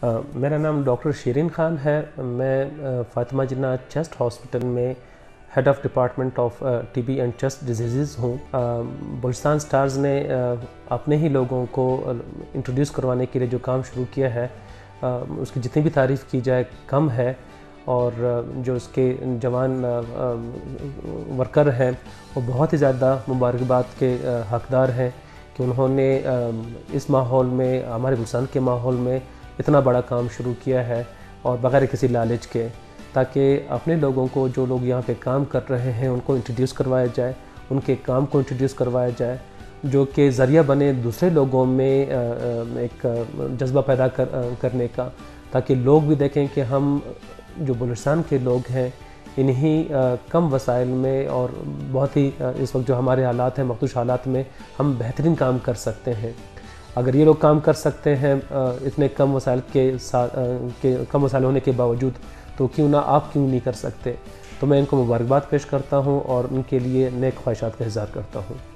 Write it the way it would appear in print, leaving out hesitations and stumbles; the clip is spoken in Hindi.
मेरा नाम डॉक्टर शेरीन ख़ान है। मैं फ़ातिमा जिन्ना चेस्ट हॉस्पिटल में head of department of TB and chest diseases हूँ। बलूचिस्तान स्टार्स ने अपने ही लोगों को इंट्रोड्यूस करवाने के लिए जो काम शुरू किया है उसकी जितनी भी तारीफ़ की जाए कम है, और जो उसके जवान वर्कर हैं वो बहुत ही ज़्यादा मुबारकबाद के हकदार हैं कि उन्होंने इस माहौल में, हमारे बलूचिस्तान के माहौल में इतना बड़ा काम शुरू किया है और बग़ैर किसी लालच के, ताकि अपने लोगों को, जो लोग यहाँ पे काम कर रहे हैं, उनको इंट्रोड्यूस करवाया जाए, उनके काम को इंट्रोड्यूस करवाया जाए, जो कि ज़रिया बने दूसरे लोगों में एक जज्बा पैदा करने का, ताकि लोग भी देखें कि हम जो बलूचिस्तान के लोग हैं इन्हीं कम वसाइल में और बहुत ही इस वक्त जो हमारे हालात हैं, मखसूस हालात में, हम बेहतरीन काम कर सकते हैं। अगर ये लोग काम कर सकते हैं इतने कम वसाइल कम वसाइल होने के बावजूद, तो क्यों ना आप क्यों नहीं कर सकते। तो मैं इनको मुबारकबाद पेश करता हूँ और उनके लिए नेक ख्वाहिशात का इज़हार करता हूँ।